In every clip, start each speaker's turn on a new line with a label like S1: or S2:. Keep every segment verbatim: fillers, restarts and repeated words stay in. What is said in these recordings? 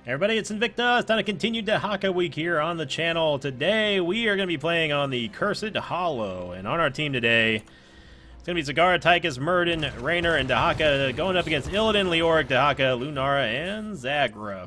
S1: Everybody, it's Invicta. It's time to continue Dehaka Week here on the channel. Today, we are going to be playing on the Cursed Hollow. And on our team today, it's going to be Zagara, Tychus, Muradin, Raynor, and Dehaka going up against Illidan, Leoric, Dehaka, Lunara, and Zagra.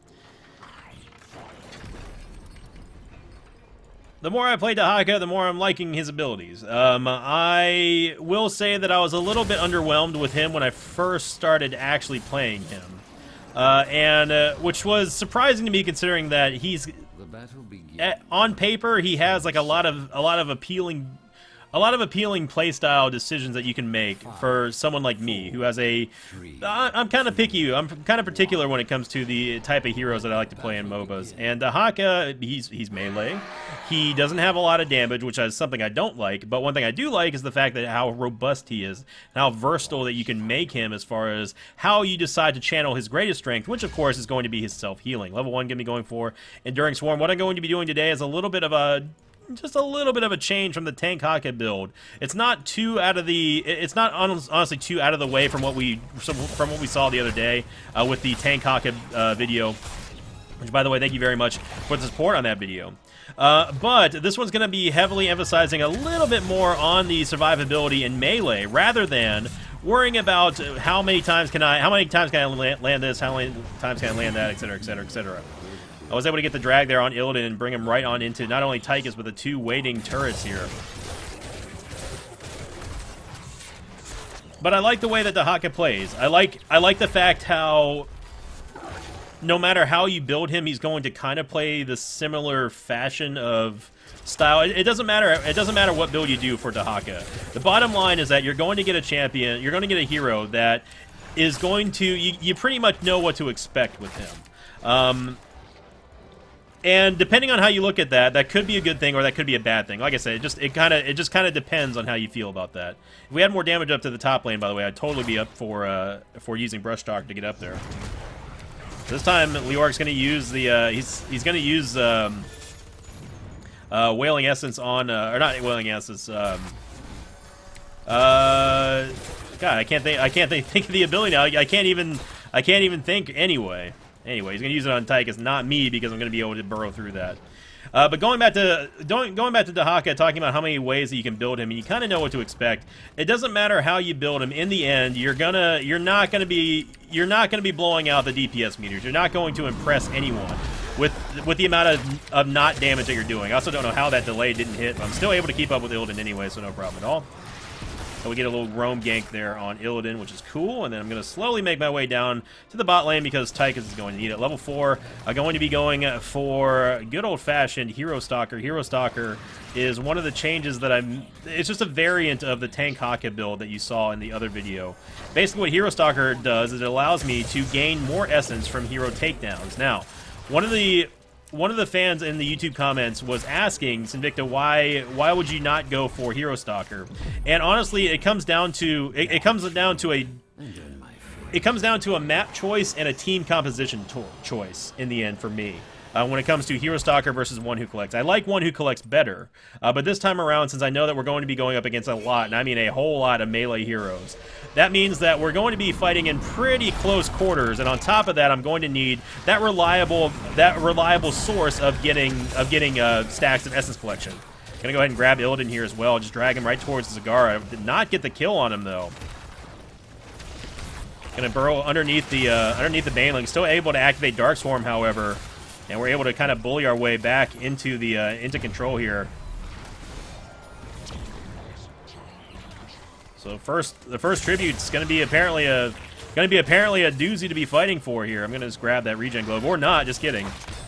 S1: The more I play Dehaka, the more I'm liking his abilities. Um, I will say that I was a little bit underwhelmed with him when I first started actually playing him. Uh, and uh, which was surprising to me, considering that he's
S2: The battle begins.
S1: at, on paper he has like a lot of a lot of appealing, a lot of appealing playstyle decisions that you can make for someone like me who has a. I, I'm kind of picky. I'm kind of particular when it comes to the type of heroes that I like to play in MOBAs. And Dehaka, he's he's melee. He doesn't have a lot of damage, which is something I don't like. But one thing I do like is the fact that how robust he is, and how versatile that you can make him as far as how you decide to channel his greatest strength, which of course is going to be his self-healing. Level one, going to be going for Enduring Swarm. What I'm going to be doing today is a little bit of a just a little bit of a change from the Tankaka build. It's not too out of the. It's not honestly too out of the way from what we from what we saw the other day uh, with the Tankaka uh, video. Which, by the way, thank you very much for the support on that video. Uh, but this one's going to be heavily emphasizing a little bit more on the survivability in melee, rather than worrying about how many times can I, how many times can I land, land this, how many times can I land that, et cetera, et cetera, et cetera. I was able to get the drag there on Illidan and bring him right on into not only Tychus, but the two waiting turrets here. But I like the way that Dehaka plays. I like, I like the fact how no matter how you build him, he's going to kind of play the similar fashion of style. It, it doesn't matter. It doesn't matter what build you do for Dehaka. The bottom line is that you're going to get a champion. You're going to get a hero that is going to. You, you pretty much know what to expect with him. Um, and depending on how you look at that, that could be a good thing or that could be a bad thing. Like I said, it just it kind of it just kind of depends on how you feel about that. If we had more damage up to the top lane, by the way, I'd totally be up for uh, for using Brush Talk to get up there. This time, Leoric's going to use the, uh, he's, he's going to use, um, uh, Wailing Essence on, uh, or not Wailing Essence, um, uh, God, I can't think, I can't think, think of the ability now. I, I can't even, I can't even think anyway. Anyway, he's going to use it on Tychus, not me, because I'm going to be able to burrow through that. Uh, but going back to going, going back to Dehaka, talking about how many ways that you can build him, and you kind of know what to expect. It doesn't matter how you build him. In the end, you're gonna, you're not gonna be, you're not gonna be blowing out the D P S meters. You're not going to impress anyone with with the amount of of not damage that you're doing. I also don't know how that delay didn't hit, but I'm still able to keep up with Illidan anyway, so no problem at all. So we get a little roam gank there on Illidan, which is cool, and then I'm going to slowly make my way down to the bot lane because Tychus is going to need it. Level four, I'm going to be going for good old-fashioned Hero Stalker. Hero Stalker is one of the changes that I'm... It's just a variant of the Tankaka build that you saw in the other video. Basically what Hero Stalker does is it allows me to gain more essence from hero takedowns. Now, one of the... One of the fans in the YouTube comments was asking Sinvicta why why would you not go for Hero Stalker, and honestly, it comes down to it, it comes down to a it comes down to a map choice and a team composition choice in the end for me. Uh, when it comes to Hero Stalker versus One Who Collects. I like One Who Collects better, uh, but this time around, since I know that we're going to be going up against a lot, and I mean a whole lot of melee heroes, that means that we're going to be fighting in pretty close quarters, and on top of that, I'm going to need that reliable that reliable source of getting of getting uh, stacks of Essence Collection. Gonna go ahead and grab Illidan here as well, just drag him right towards Zagara. Did not get the kill on him though. Gonna burrow underneath the uh, underneath the Baneling. Still able to activate Dark Swarm, however. And we're able to kind of bully our way back into the uh, into control here. So first, the first tribute's going to be apparently a going to be apparently a doozy to be fighting for here. I'm going to just grab that regen glove, or not. Just kidding.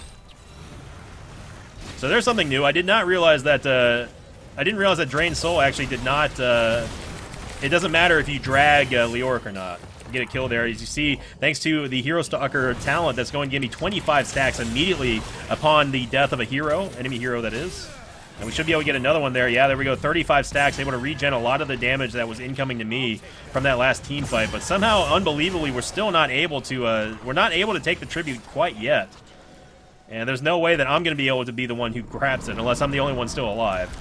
S1: So there's something new. I did not realize that. Uh, I didn't realize that Drain Soul actually did not. Uh, it doesn't matter if you drag uh, Leoric or not. Get a kill there. As you see, thanks to the Hero Stalker talent, that's going to give me twenty-five stacks immediately upon the death of a hero, enemy hero that is. And we should be able to get another one there. Yeah, there we go. thirty-five stacks, able to regen a lot of the damage that was incoming to me from that last team fight. But somehow, unbelievably, we're still not able to. Uh, we're not able to take the tribute quite yet. And there's no way that I'm going to be able to be the one who grabs it, unless I'm the only one still alive.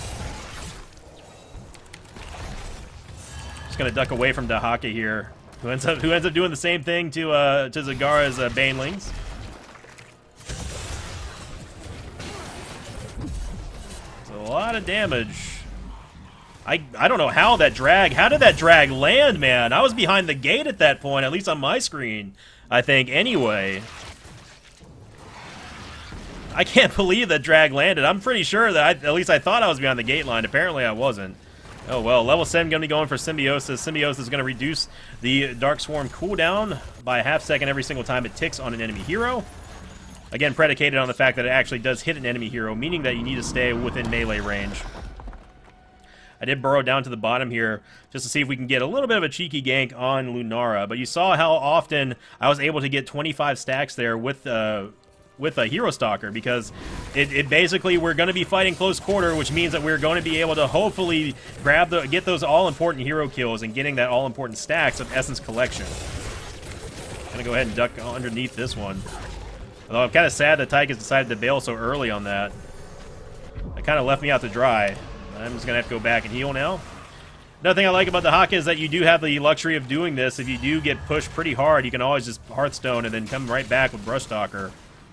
S1: Just going to duck away from Dehaka here. Who ends up who ends up doing the same thing to uh, to Zagara's uh, Banelings. lot of damage. I, I don't know how that drag, how did that drag land, man? I was behind the gate at that point, at least on my screen, I think, anyway. I can't believe that drag landed. I'm pretty sure that, I, at least I thought I was behind the gate line. Apparently I wasn't. Oh well, level seven going to be going for Symbiosis. Symbiosis is going to reduce the Dark Swarm cooldown by a half second every single time it ticks on an enemy hero. Again, predicated on the fact that it actually does hit an enemy hero, meaning that you need to stay within melee range. I did burrow down to the bottom here just to see if we can get a little bit of a cheeky gank on Lunara, but you saw how often I was able to get twenty-five stacks there with uh, with a Hero Stalker, because it, it basically, we're going to be fighting close quarter, which means that we're going to be able to hopefully grab the get those all-important hero kills and getting that all-important stacks of Essence Collection. I'm going to go ahead and duck underneath this one. Although I'm kind of sad that Tychus decided to bail so early on that. It kind of left me out to dry. I'm just going to have to go back and heal now. Another thing I like about the Haka is that you do have the luxury of doing this. If you do get pushed pretty hard, you can always just Hearthstone and then come right back with Brush Stalker.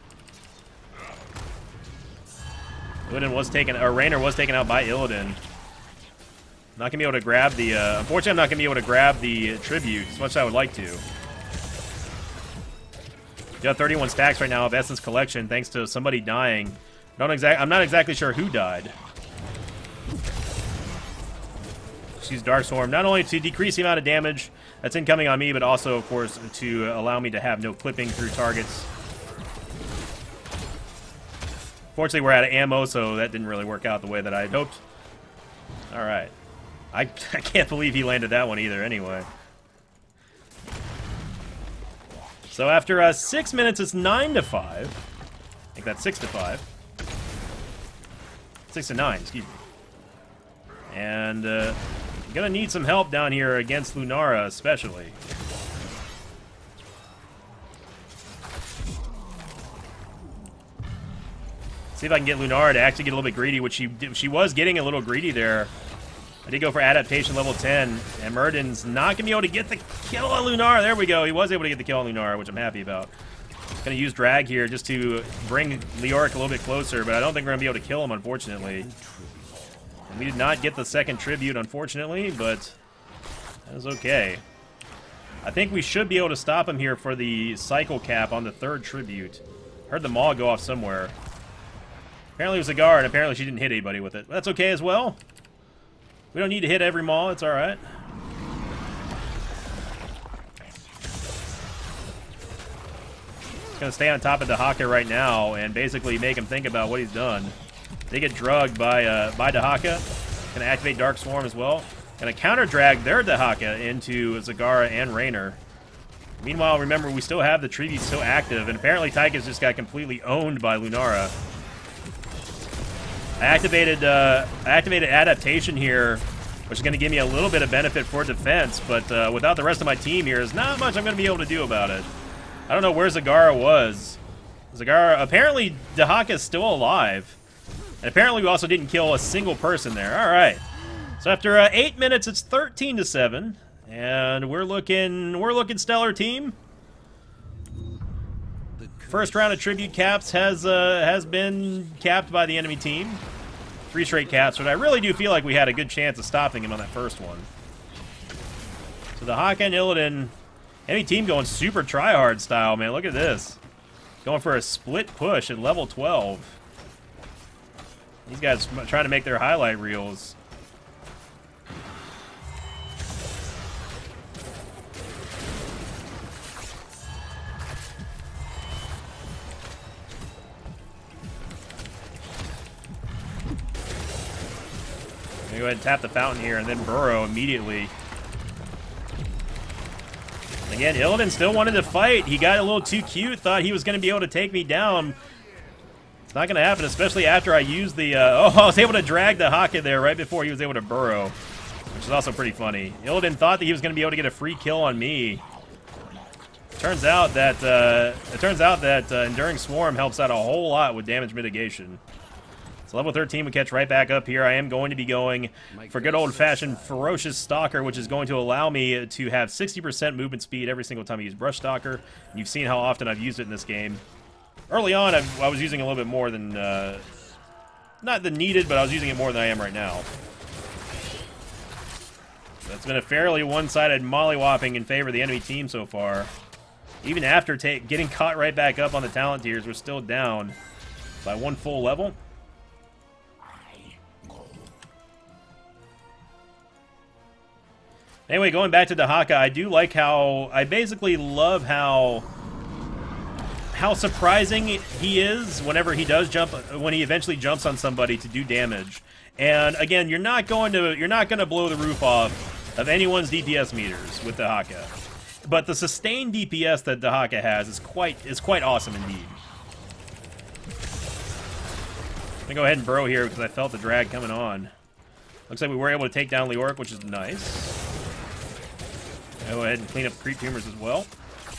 S1: Illidan was taken, or Raynor was taken out by Illidan. Not going to be able to grab the, uh, unfortunately I'm not going to be able to grab the Tribute as much as I would like to. Got thirty-one stacks right now of Essence Collection thanks to somebody dying. Don't exact, I'm not exactly sure who died. Just use Dark Swarm, not only to decrease the amount of damage that's incoming on me, but also, of course, to allow me to have no clipping through targets. Fortunately, we're out of ammo, so that didn't really work out the way that I had hoped. Alright. I, I can't believe he landed that one either, anyway. So after uh, six minutes, it's nine to five. I think that's six to five. Six to nine, excuse me. And uh, I'm gonna need some help down here against Lunara, especially. See if I can get Lunara to actually get a little bit greedy, which she she was getting a little greedy there. I did go for adaptation level ten, and Muradin's not going to be able to get the kill on Lunara. There we go. He was able to get the kill on Lunara, which I'm happy about. Going to use drag here just to bring Leoric a little bit closer, but I don't think we're going to be able to kill him, unfortunately. And we did not get the second tribute, unfortunately, but that was okay. I think we should be able to stop him here for the cycle cap on the third tribute. Heard the maul go off somewhere. Apparently it was a guard, and apparently she didn't hit anybody with it. But that's okay as well. We don't need to hit every maul, it's alright. Just gonna stay on top of the Dahaka right now and basically make him think about what he's done. They get drugged by uh, by Dahaka. Gonna activate Dark Swarm as well. Gonna counter drag their Dahaka into Zagara and Raynor. Meanwhile, remember, we still have the Tribute still active, and apparently Tychus just got completely owned by Lunara. I activated, uh, I activated adaptation here, which is going to give me a little bit of benefit for defense, but uh, without the rest of my team here, there's not much I'm going to be able to do about it. I don't know where Zagara was. Zagara, apparently Dahaka is still alive, and apparently we also didn't kill a single person there. All right, so after uh, eight minutes, it's thirteen to seven, and we're looking, we're looking stellar, team. First round of tribute caps has uh, has been capped by the enemy team. Three straight caps, but I really do feel like we had a good chance of stopping him on that first one. So the Haka and Illidan, enemy team going super tryhard style, man. Look at this. Going for a split push at level twelve. These guys trying to make their highlight reels. Go ahead and tap the fountain here and then burrow immediately. Again, Illidan still wanted to fight. He got a little too cute, thought he was going to be able to take me down. It's not going to happen, especially after I used the... Uh, oh, I was able to drag the Haka there right before he was able to burrow, which is also pretty funny. Illidan thought that he was going to be able to get a free kill on me. Turns out that uh, it turns out that uh, Enduring Swarm helps out a whole lot with damage mitigation. So level thirteen we catch right back up here. I am going to be going for good old-fashioned Ferocious Stalker, which is going to allow me to have sixty percent movement speed every single time I use Brush Stalker. You've seen how often I've used it in this game. Early on, I've, I was using a little bit more than, uh, not the needed, but I was using it more than I am right now. That's been a fairly one-sided mollywhopping in favor of the enemy team so far. Even after take, getting caught right back up on the talent tiers, we're still down by one full level. Anyway, going back to Dehaka, I do like how... I basically love how... how surprising he is whenever he does jump... when he eventually jumps on somebody to do damage. And, again, you're not going to... you're not going to blow the roof off of anyone's D P S meters with Dehaka. But the sustained D P S that Dehaka has is quite is quite awesome indeed. I'm going to go ahead and burrow here because I felt the drag coming on. Looks like we were able to take down Leoric, which is nice. Go ahead and clean up creep tumors as well.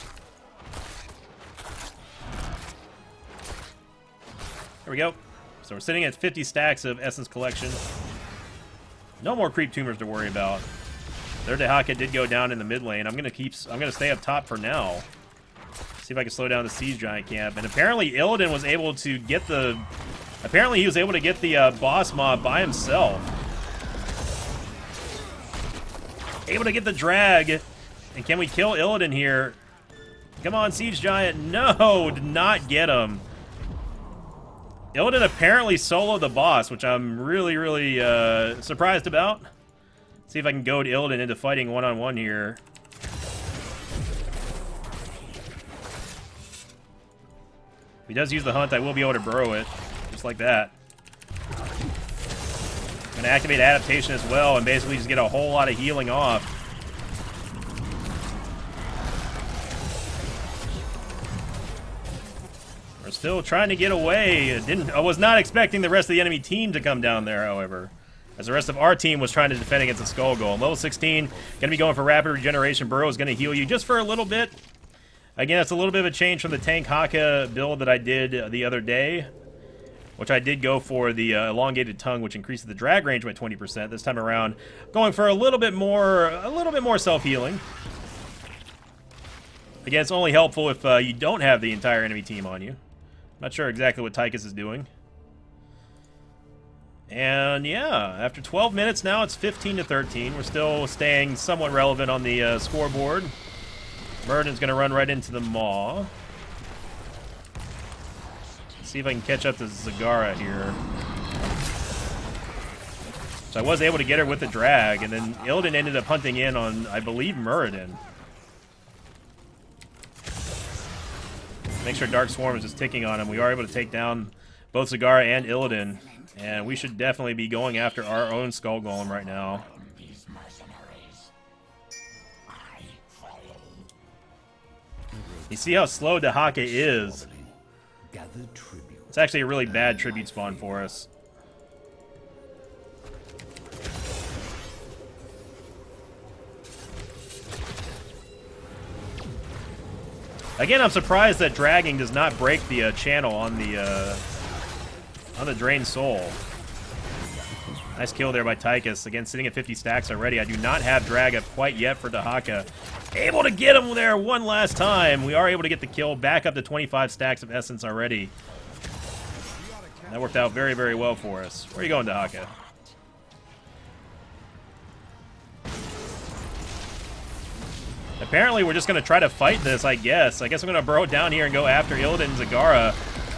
S1: There we go. So we're sitting at fifty stacks of Essence Collection. No more creep tumors to worry about. Their Dehaka did go down in the mid lane. I'm gonna keep. I'm gonna stay up top for now. See if I can slow down the Siege Giant camp. And apparently Illidan was able to get the. Apparently he was able to get the uh, boss mob by himself. Able to get the drag. And can we kill Illidan here? Come on, Siege Giant. No, did not get him. Illidan apparently soloed the boss, which I'm really, really uh, surprised about. See if I can goad Illidan into fighting one-on-one here. If he does use the hunt, I will be able to burrow it. Just like that. I'm going to activate adaptation as well and basically just get a whole lot of healing off. We're still trying to get away. Didn't, I was not expecting the rest of the enemy team to come down there, however. As the rest of our team was trying to defend against the Skull Golem. Level sixteen, going to be going for Rapid Regeneration. Burrow is going to heal you just for a little bit. Again, it's a little bit of a change from the Tank Haka build that I did the other day, which I did go for the uh, Elongated Tongue, which increases the drag range by twenty percent. This time around, going for a little bit more, a little bit more self-healing. Again, it's only helpful if uh, you don't have the entire enemy team on you. Not sure exactly what Tychus is doing. And yeah, after twelve minutes now, it's fifteen to thirteen. We're still staying somewhat relevant on the uh, scoreboard. Muradin's going to run right into the Maw. Let's see if I can catch up to Zagara here. So I was able to get her with the drag, and then Illidan ended up hunting in on, I believe, Muradin. Make sure Dark Swarm is just ticking on him. We are able to take down both Zagara and Illidan. And we should definitely be going after our own Skull Golem right now. You see how slow Dehaka is? It's actually a really bad tribute spawn for us. Again, I'm surprised that dragging does not break the uh, channel on the... Uh, on the Drained Soul. Nice kill there by Tychus. Again, sitting at fifty stacks already. I do not have drag up quite yet for Dehaka. Able to get him there one last time. We are able to get the kill back up to twenty-five stacks of Essence already. That worked out very, very well for us. Where are you going, Dehaka? Apparently, we're just going to try to fight this, I guess. I guess I'm going to burrow down here and go after Illidan and Zagara.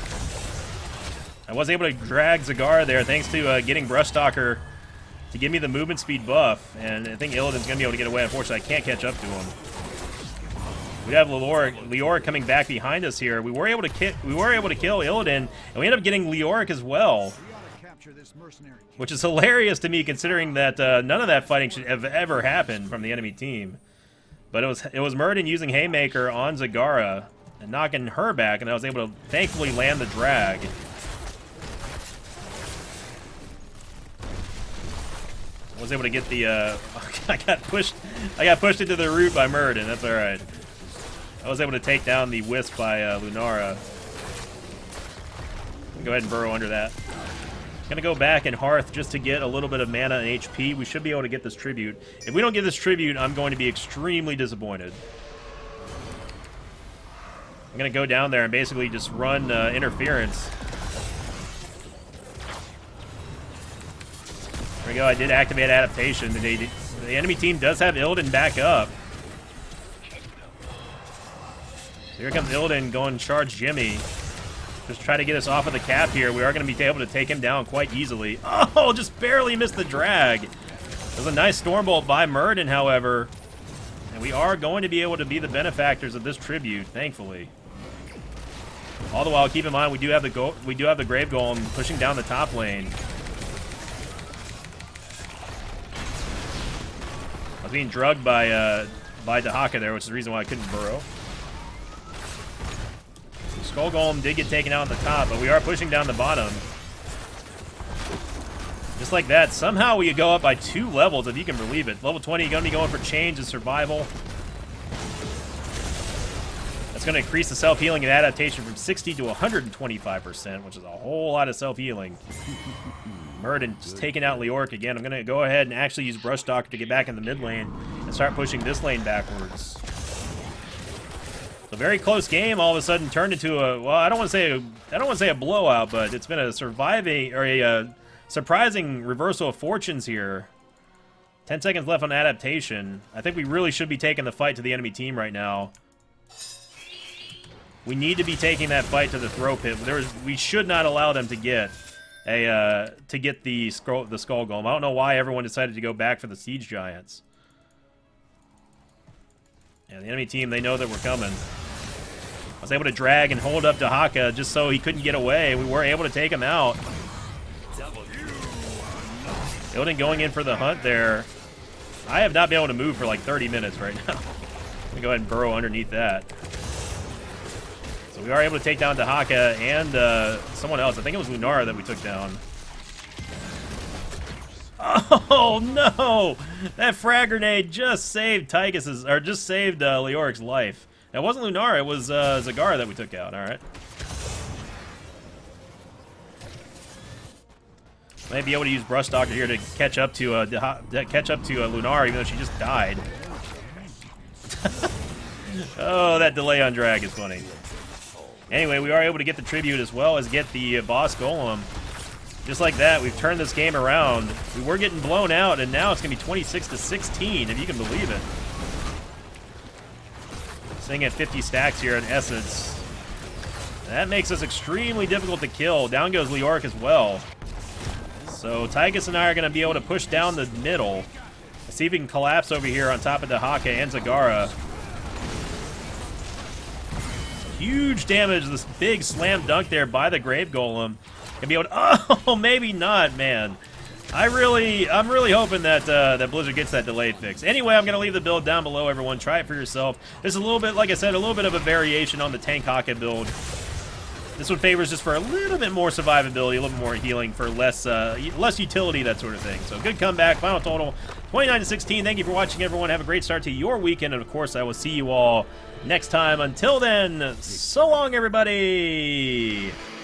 S1: I was able to drag Zagara there thanks to uh, getting Brushstalker to give me the movement speed buff, and I think Illidan's going to be able to get away. Unfortunately, I can't catch up to him. We have Leoric, Leoric coming back behind us here. We were able to ki we were able to kill Illidan, and we ended up getting Leoric as well, which is hilarious to me considering that uh, none of that fighting should have ever happened from the enemy team. But it was it was Muradin using Haymaker on Zagara and knocking her back, and I was able to thankfully land the drag. I was able to get the, uh, I got pushed, I got pushed into the root by Muradin, that's alright. I was able to take down the Wisp by uh, Lunara. Go ahead and burrow under that. Gonna go back and Hearth just to get a little bit of mana and H P. We should be able to get this tribute. If we don't get this tribute, I'm going to be extremely disappointed. I'm gonna go down there and basically just run uh, interference. we go. I did activate adaptation. The, the enemy team does have Illidan back up. So here comes Illidan going charge Jimmy. Just try to get us off of the cap here. We are going to be able to take him down quite easily. Oh, just barely missed the drag. It was a nice Stormbolt by Muradin, however. And we are going to be able to be the benefactors of this tribute, thankfully. All the while, keep in mind we do have the go we do have the Grave Golem pushing down the top lane. I was being drugged by uh, by Dahaka there, which is the reason why I couldn't burrow. Skull Golem did get taken out on the top, but we are pushing down the bottom. Just like that, somehow we go up by two levels, if you can believe it. Level twenty, going to be going for change and survival. That's going to increase the self-healing and adaptation from sixty to one hundred twenty-five percent, which is a whole lot of self-healing. Muradin just taking out Leoric again. I'm going to go ahead and actually use Brush Doctor to get back in the mid lane and start pushing this lane backwards. A very close game all of a sudden turned into a, well, I don't want to say a, I don't want to say a blowout, but it's been a surviving or a uh, surprising reversal of fortunes here. Ten seconds left on adaptation. I think we really should be taking the fight to the enemy team right now. We need to be taking that fight to the throw pit. There is, we should not allow them to get a uh, to get the skull the skull golem. I don't know why everyone decided to go back for the siege giants. Yeah, the enemy team, they know that we're coming. I was able to drag and hold up Dahaka just so he couldn't get away. We were able to take him out. Illidan going in for the hunt there. I have not been able to move for like thirty minutes right now. Let me go ahead and burrow underneath that. So we are able to take down Dahaka and uh, someone else. I think it was Lunara that we took down. Oh no! That frag grenade just saved Tychus's, or just saved uh, Leoric's life. It wasn't Lunara, it was uh, Zagara that we took out. All right. Might be able to use Brush Doctor here to catch up to uh, to catch up to uh, Lunara, even though she just died. Oh, that delay on drag is funny. Anyway, we are able to get the tribute as well as get the uh, boss golem. Just like that, we've turned this game around. We were getting blown out, and now it's going to be twenty-six to sixteen, if you can believe it. Sitting at fifty stacks here in Essence. That makes us extremely difficult to kill. Down goes Leoric as well. So Tychus and I are going to be able to push down the middle. See if we can collapse over here on top of Dahaka and Zagara. Huge damage, this big slam dunk there by the Grave Golem. Gonna be able to, oh, maybe not, man. I really, I'm really hoping that uh, that Blizzard gets that delayed fix. Anyway, I'm gonna leave the build down below, everyone. Try it for yourself. There's a little bit, like I said, a little bit of a variation on the Tank Haka build. This one favors just for a little bit more survivability, a little bit more healing for less uh, less utility, that sort of thing. So good comeback, final total, twenty-nine to sixteen. Thank you for watching, everyone. Have a great start to your weekend, and of course, I will see you all next time. Until then, so long, everybody.